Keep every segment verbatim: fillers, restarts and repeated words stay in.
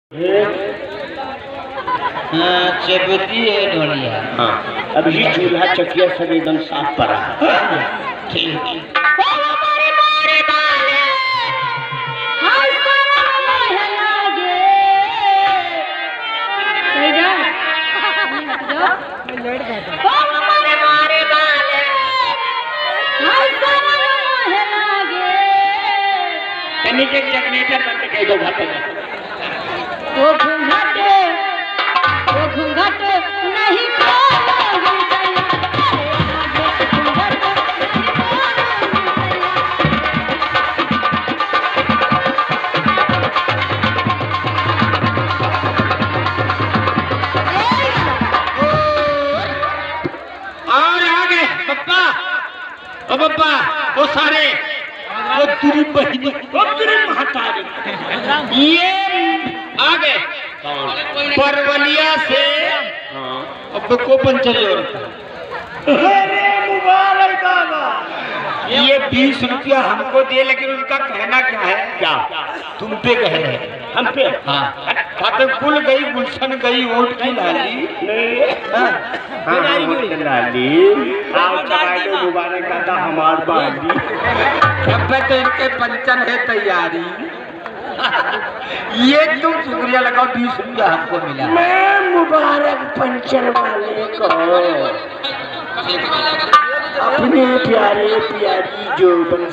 हाँ, चबती है ढोलिया। हाँ, अब ये चूल्हा चकिया सब एकदम साफ पड़ा। ठीक। नीचे जगनेटर बंद कर दो घर पे। वो घूंघट वो घूंघट नहीं खोलोगी सैया, घूंघट नहीं और आगे पप्पा, ओ पप्पा, वो सारे वो तेरी बहनी, वो तेरी महतारी, ये आगे परवलिया से अब को पंचर अरे मुबारक बाबा, ये बीस रुपया हमको दे, लेकिन उनका कहना क्या है? क्या तुम पे कह रहे हैं? हम पे? हाँ, खाते कुल गई गुलशन गई वोट की लाली लाली मुबारक दादा हमार बाली। अब तो इनके पंचर है तैयारी। ये तुम शुक्रिया लगाओ, बीस रुपया हमको मिला। मैं मुबारक पंचर वाले को अपने प्यारे प्यारी जो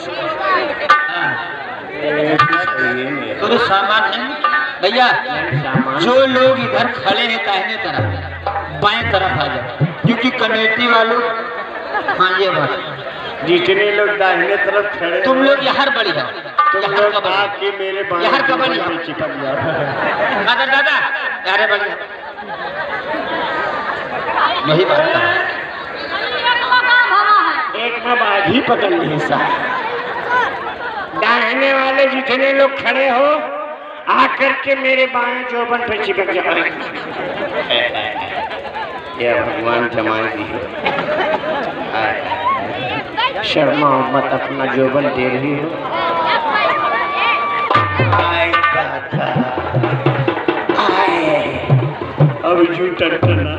तो सामान है भैया। जो लोग इधर खड़े हैं दाहिने तरफ बाएं तरफ आ जाओ, क्योंकि कमेटी वालों हाँ ये बात जितने लोग दाहिने तरफ खड़े तुम लोग यहाँ बड़ी है, तुम लोग आके मेरे यहाँ का बड़ी चिपक जाओ। दादा दादा यारे बड़ी वही बात एक में बाजी पकड़ ली साहब। दाहिने वाले जितने लोग खड़े हो आकर के मेरे बाएं चौबन पे चिपक जाओ। ये भगवान जमाए दी शर्मा मत, अपना जोबन दे रही हो। आए दादा आए, अब जू टटना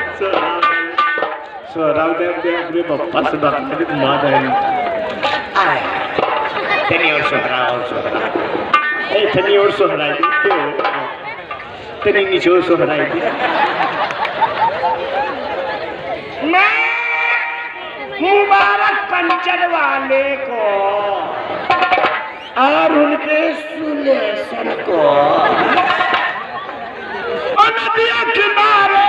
सोराव देव दे अपने पप्पा से बात कर मां दाई आए तेरी और सोहरा और सोहरा ए तेरी और सोहरा तेरी नीचे सोहरा मैं मुबारक पंचर वाले को और उनके सुलेशन को नदिया किनारे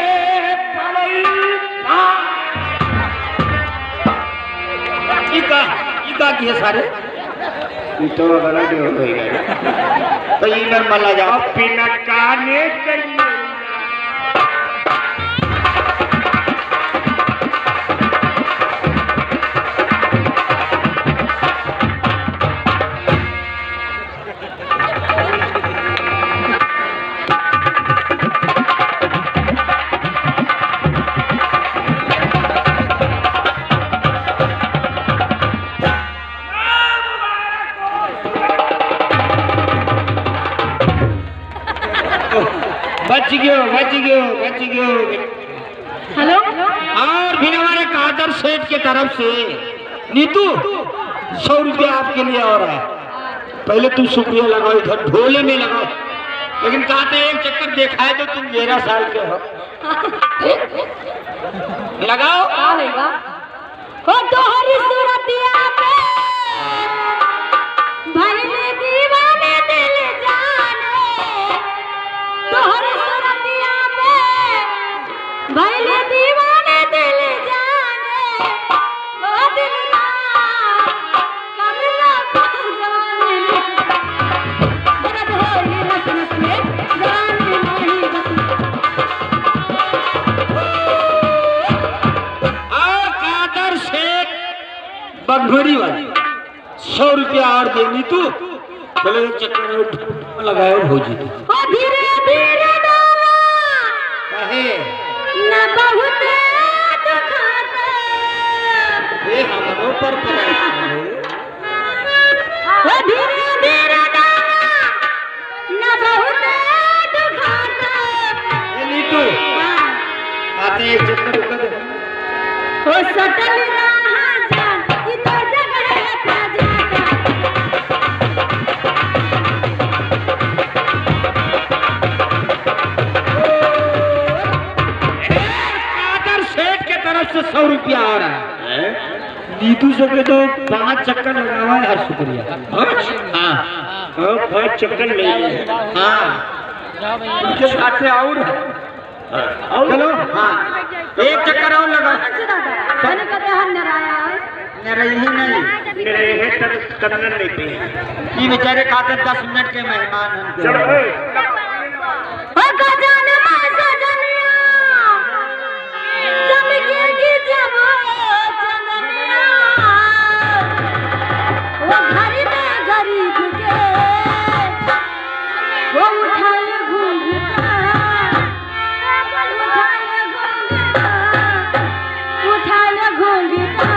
इका की है सारे तो बड़ा जो होएगा तो ये मैं मला जाओ पिनकाने चाहिए। बच गयो बच गयो बच गयो। हेलो, और फिर हमारे कादर सेठ के तरफ से नीतू सौ रुपया आपके लिए और है। पहले तुम शुक्रिया लगाओ, इधर ढोले में लगाओ, लेकिन कहते एक चक्कर देखा है तो तुम ग्यारह साल के हो। लगाओ हो तोहरी सूरतिया पे भइले दीवाने दिल जाने, तोहरी सूरतिया पे भइले दीवाने दिल जाने, ओ दिल ना कमला जाने दर्द होई नस नस में जाने नहीं और कादर सेठ बंगोरी वाली सौ रुपया और देनी तू चलो एक चक्कर लगाए भोजी धीरे धीरे डाला कहे न बहुत दुखाता ये हमरो पर पड़े धीरे धीरे डाला न बहुत सटल रहा जान ई तो जगह का जाता कादर सेठ के तरफ से सौ रुपया आ रहा है। नीतू से के तो पांच चक्कर लगा हुआ है। हर शुक्रिया। हाँ हाँ पांच चक्कर ले लिए। हाँ उनके साथ से और चलो। हाँ एक चक्कर और लगा। मैंने कहते हर नराया है मेरा यही नहीं मेरे यही तक कदर नहीं पे ये बेचारे खाते दस मिनट के मेहमान हैं। चलो ओ गजान मा सजनिया चमकेगी जब चंदनिया वो घर में गरीब के वो उठाए घूंघटा उठाए घूंघटा उठाए घूंघटा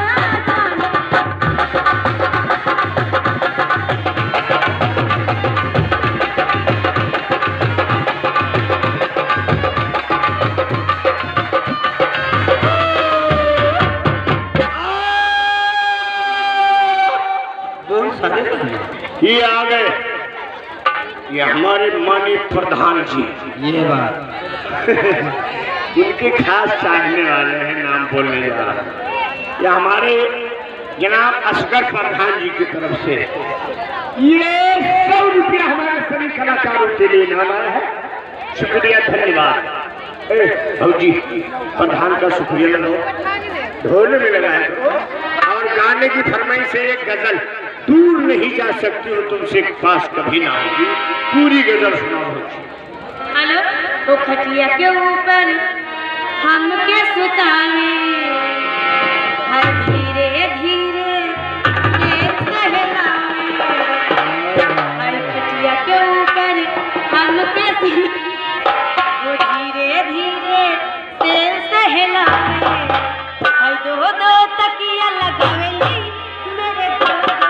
ये आ गए। ये हमारे माननीय प्रधान जी। ये बात इनके खास चाहने वाले हैं। नाम बोलने जा रहा है। ये हमारे जनाब असगर प्रधान जी की तरफ से ये सौ रुपया हमारे सभी कलाकारों के लिए नाम आया है। शुक्रिया धन्यवाद। भाऊ जी प्रधान का शुक्रिया लो। ढोल में लगाए और गाने की फरमाइश से एक गजल दूर नहीं जा सकती हो तुमसे पास कभी ना होगी। पूरी गजल सुनाओ। हेलो वो खटिया के ऊपर हम के सुतावे हर धीरे धीरे से सहलावे हर खटिया के ऊपर हम के वो धीरे धीरे से सहलावे हर दो दो तकिया लगावेली मेरे दो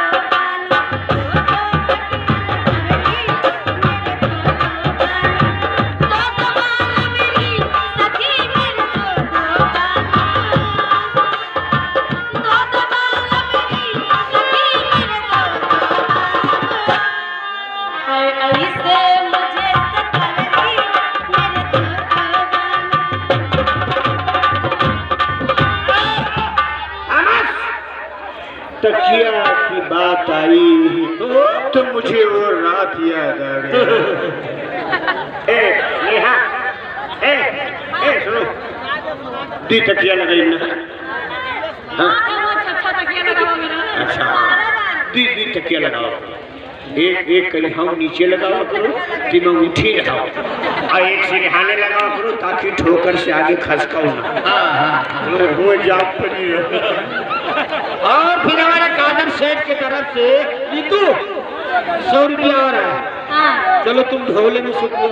तकिया की बात आई तो मुझे वो रात याद आ गई। ए नेहा ए ए सुनो दी तकिया लगाई ना। हाँ अच्छा दी दी तकिया लगाओ। एक एक कहीं हम नीचे लगाओ करो तीन उठी लगाओ और एक सिरहाने लगाओ करो ताकि ठोकर से आगे खसकाओ ना। हाँ वो जाप पड़ी है। और फिर हमारे कादर सेठ की तरफ से नीतू सौ रुपया आ रहा है। हाँ। चलो तुम ढोले में शुक्रिया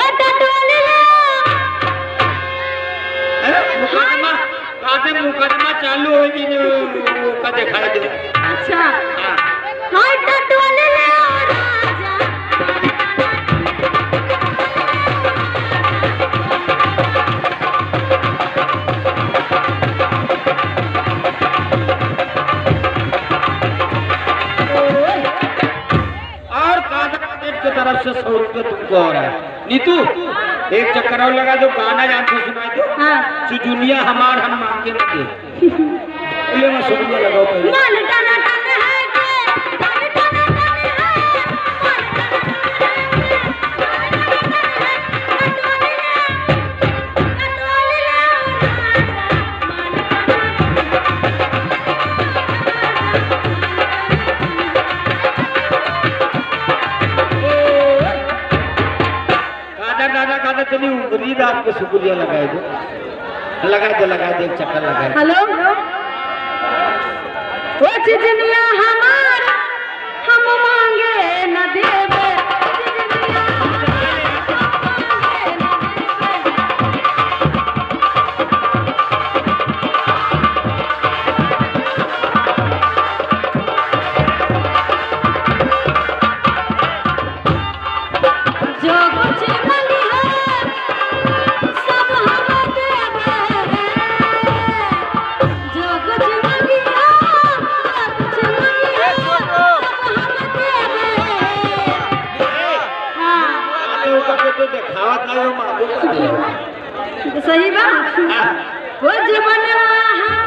मुकदमा कादर मुकदमा चालू होगी का दिखाई दे। अच्छा हाँ। तरफ से सौ रुपये तुमको हो रहा है। नीतू एक चक्कर और लगा दो। गाना जानते सुना दो। हाँ। चुजुनिया हमार हम मांगे लगे ले मैं सौ रुपया लगाओ पहले। इतनी उंगली आपको शुक्रिया लगाए दो लगाए दो लगाए दो एक चक्कर लगाए। हेलो वो चिजनिया हमारा हम मांगे न देवे जो वो के तो दिखावा था यो मालूम कर तो सही बात वो जब बनवा